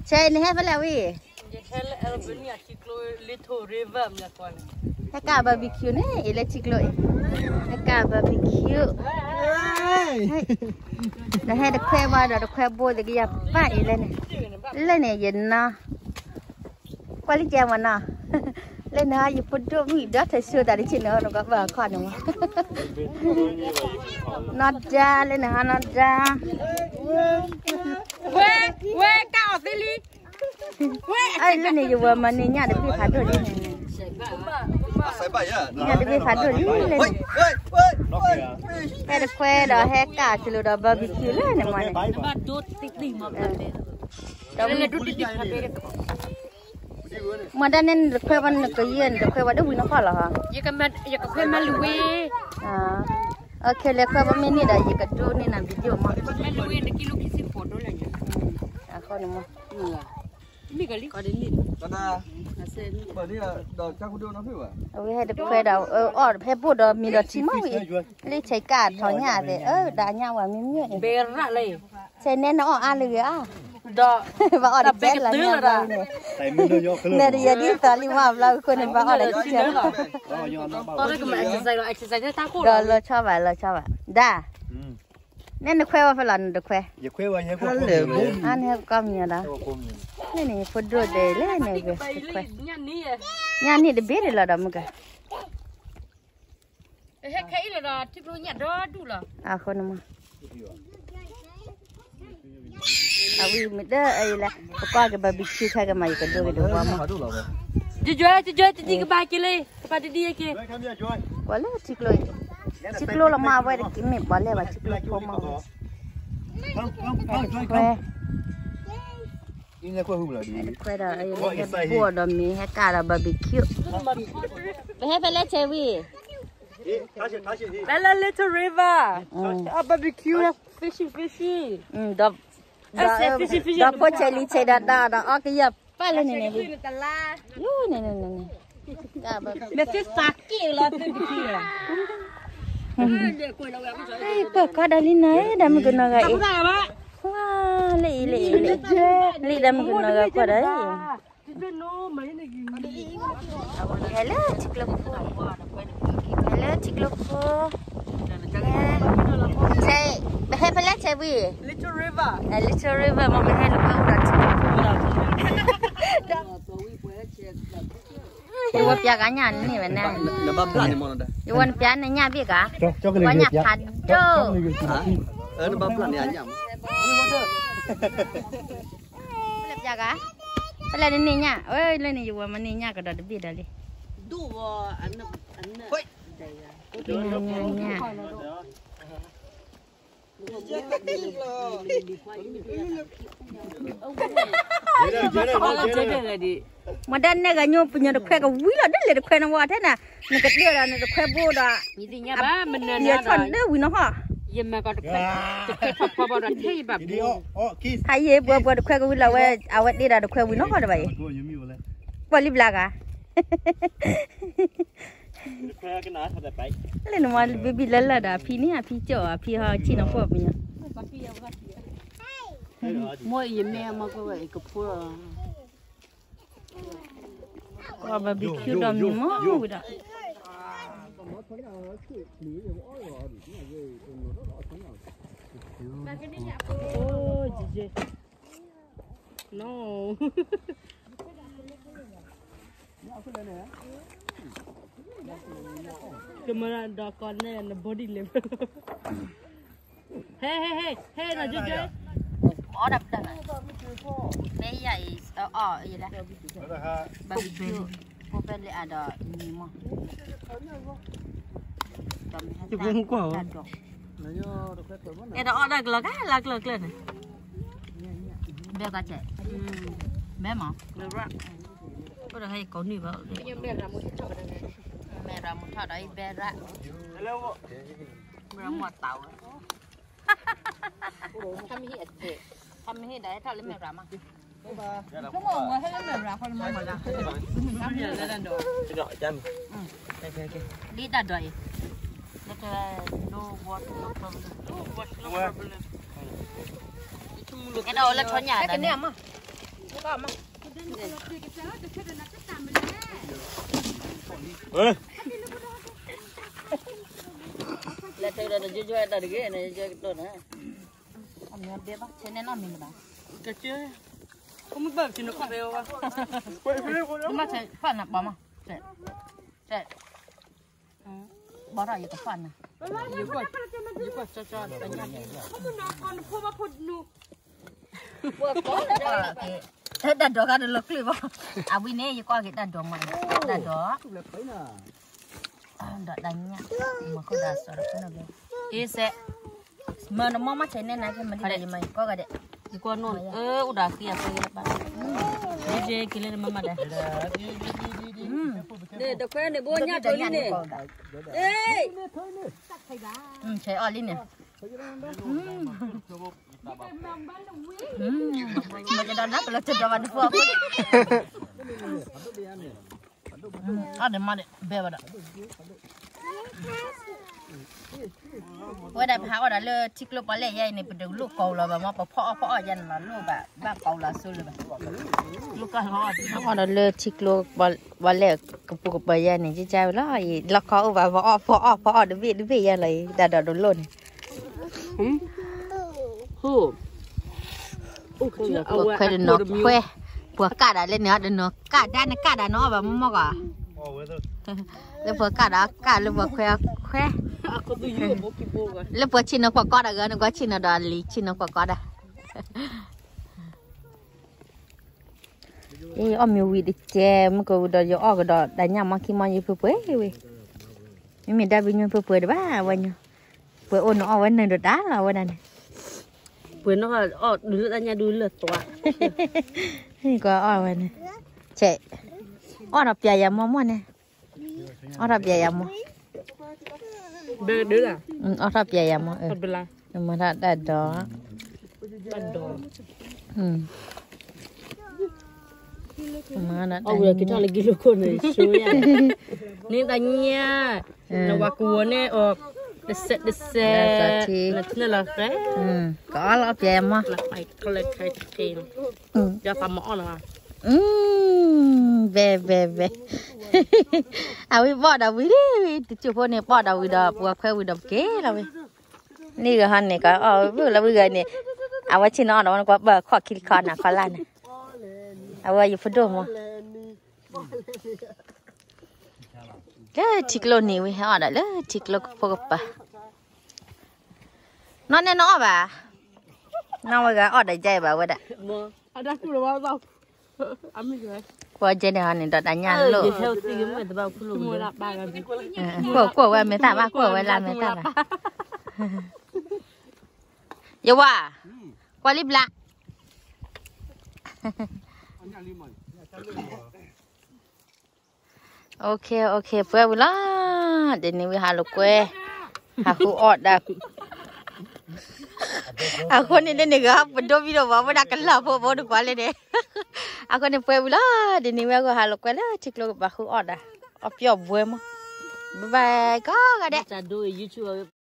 chơi này hết phải là gì cái cả barbecue này electric lội cái cả barbecue đã hay được khoe vào được khoe bôi được cái phải lên này nhìn nó qua lịch chơi mà nó lên ha you put do me đó thấy xưa tại đi trên nó có vợ con đúng không nó ra lên ha nó ra quê cao tí li ai lên này vừa mà này nhà được bị phá rồi đi nhà được bị phá rồi đi lên hay được khoe đó hay cả chỉ là barbecue lên này mà này mà đàn nên được khoe văn được cái gì được khoe văn được vui nó khó là hả? Giờ cái khoe mà lùi ok le khoe văn mình đây giờ cái chỗ này làm video mà mà lùi được kilo kí xin photo là nhỉ? Khó nữa mà mi cái gì? Có đến gì? Đó bởi vì là đợt chắc có đưa nó phải vậy hay được khoe đâu hay bút đó mình đó chỉ mới lấy trái cà thỏi nhà để đá nhau à mình nhỉ? Bê ra đây. Trái nên nó ăn được á? Đó. Và ở đây chết là nhau rồi nè đi đi ta đi vào làคนนั้นว่าở đây chết tôi đây cũng exercise ta khổ rồi cho vậy đa nên được khoe vào phải lần được khoe giờ khoe vào nhé anh hay com nhiều đó này này phụ đưa để lấy này về khoe nhà này để biết là đó mà cái hết cái là tiếp luôn nhà đó đủ rồi không mà vì mình đó ấy là qua cái barbecue khai cái mày cái đồ mà chơi cái ba kia đi cái ba đi kia quá là chích lô là mà vậy cái mẹ bỏ lẹ và chích lô không mà khoe ini khoe hùng là gì khoe đó ấy là cái bùa đó mình hay cả là barbecue phải lấy chơi gì Bella Little River barbecue fishy đó đó có chơi đó cái gì phải lên này Mẹ phải sạc kêu là thế kia. Ai có đây này, đam cái nào vậy? Wow, lì đam cái nào vậy qua đấy? Hello, chiếc lộc phu. Chơi, hay phải lấy chơi gì? Little River. Little River mà mình hay lúc nào đặt Iwan pia kanya ni mana? Nama plan ni mana dah? Iwan pia ni nya bi ka? Banyak kado. Nama plan ni anyam. Boleh pia ka? Boleh ni nya. Oi, le ni Iwan mana nya ka dah bi dah le. Dua anak. Hoi. Nya. Madan ni kan nyu punya dekhe ka wila dah le dekhe na wa thế nè, ni ka dia dah ni dekhe bo dah. Ni nya ba men dia chon dah wina ha. Ye ma ka dekhe papa ba dah thei ba. Hai ye bo dekhe ka wila we awat dia dah dekhe wina ha dah bai. Boleh belaga. Lên mà baby lên là đã phi nè phi chở phi ha chi nó phù mình mỗi gì mẹ mà có vậy cái phù qua barbecue đầm gì mà vậy đó oh chị no Camera đó con này là body level. Hey là chơi. Ở đập đập. Bé vậy vậy đó. Barbecue. Cô bé lại à đó gì mà. Chụp không quá. Cái đó là lật lên. Bé cá chạy. Bé mà. Có được hay có nỉ vào. Mẹ ra một thằng đấy bé ra. Ra một tàu. Thăm hi đấy thằng lấy mẹ ra mà. Không ngồi hay lấy mẹ ra không mà ra. Mình giờ lên đồ. Gọi chân. Đi đặt rồi. No problem. Cái đầu là cho nhà đấy. Cái này mà. có mà là từ đó là chơi là cái này chơi đồ nữa ông nhà bé bác thế nên nó mình bảo cái chơi không biết bao nhiêu nó không béo à nhưng mà thế phần là bỏ mà thế bỏ ra gì cái phần này nhiều quá cho đánh nhau thế đặt đồ cái được lắm à vì nè có cái đặt đồ mà đặt đồ đặt đánh nhá mà có đặt sao được nó được ý sẽ mà nó mất thế nên này cái mà đi đây mày có cái đấy đi qua nôn udah kia saya lepas DJ kalian mama dah Nè, đợt khoe này bố nhá tới nè. Ê! Chơi ở lên nè. Mà cái đó nát là chân vào được không? Để mà để bè vào đó. Quay đại hào đã lơ chích lô bả lệ dây này bị lũ cầu là bà mà bà phọ dần là lũ bà cầu là xưa rồi bà lũ cầu họ đã lơ chích lô bả lệ cặp cặp bà dây này chứ cháu đó gì lắc khó và phọ được việc dây này đã đồ luôn khoe được nó khoe cả đã lên nữa được nó cả đã nó và mò cả lúc vừa cả lúc vừa khoe lúc vừa chín nó quả có đã gần nó có chín nó đòn lì chín nó quả có đã ê ông yêu đi chơi mà cô đòi vô cái đó đại nhà mà khi mà như phơi phơi vậy mình đã bị như phơi đấy ba vậy nhá phơi ôn nó ở nơi đó đá là vậy này phơi nó ở đứa ra nhà đứa lợt toa có ở vậy này chạy ở đập dài à mắm này ở đập dài à mắm đứa là ở đập dài à mắm mà đã đó mana kita lagi lucu nih show-nya. Nih tanya, nawakuannya deset. Nanti lah kan? Có là apa mà? Lah kai kain. Dia sama orang. Về. À vi bỏ đầu vi đi, chụp phone này bỏ đầu vi đó, buộc khoe vi đập kế là vi. Ní cái hắn này có, vừa là vi cái này. À vậy chỉ nó có bờ khó kí con à khó lan này. À vậy yêu phụ mà. Cái chiếc lô này vi họ đã lấy chiếc lô phục bà. Nó nên nó bà. Nó bây giờ ở đây chơi bà vậy đó. Ada aku lah bau. Ambil je. Qua chơi này hắn này đã nhàn lô. Theo tiếng mà tao cứ lùm. Mua lạp ba cái. Của vậy mấy ta ba của vậy làm mấy ta bà. Yêu à. Qua líp lạ. Ok, phơi vui lắm. Để nên vi hà lục quê. Hà khu ọt đã. Aku ni ni gak benda video bawa dah kelah bawa duk balik deh. Aku ni puai pula, di ni aku haluk kau lah, cik lo bahu ada. Api abu emang. Bye bye, kau ada. Macam dua YouTube